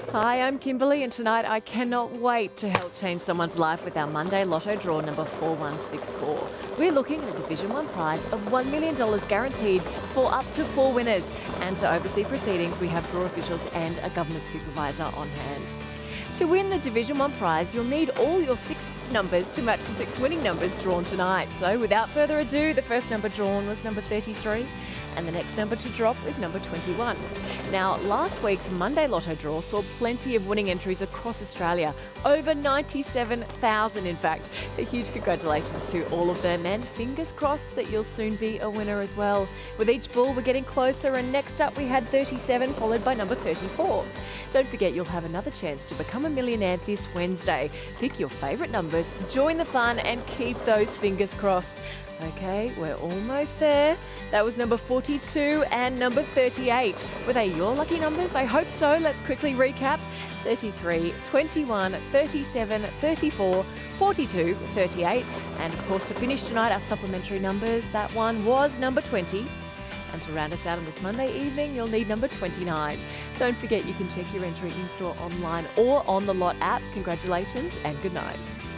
Hi, I'm Kimberly, and tonight I cannot wait to help change someone's life with our Monday Lotto draw number 4164. We're looking at a Division 1 prize of $1 million guaranteed for up to 4 winners. And to oversee proceedings, we have draw officials and a government supervisor on hand. To win the Division 1 prize, you'll need all your 6 numbers to match the 6 winning numbers drawn tonight. So without further ado, the first number drawn was number 33, and the next number to drop is number 21. Now, last week's Monday Lotto draw saw plenty of winning entries across Australia, over 97,000 in fact. A huge congratulations to all of them, and fingers crossed that you'll soon be a winner as well. With each bull, we're getting closer, and next up we had 37, followed by number 34. Don't forget, you'll have another chance to become a millionaire this Wednesday. Pick your favourite numbers, join the fun, and keep those fingers crossed. Okay, we're almost there. That was number 42 and number 38. Were they your lucky numbers? I hope so. Let's quickly recap. 33, 21, 37, 34, 42, 38. And of course, to finish tonight, our supplementary numbers, that one was number 20. And to round us out on this Monday evening, you'll need number 29. Don't forget, you can check your entry in-store, online, or on the Lott app. Congratulations and good night.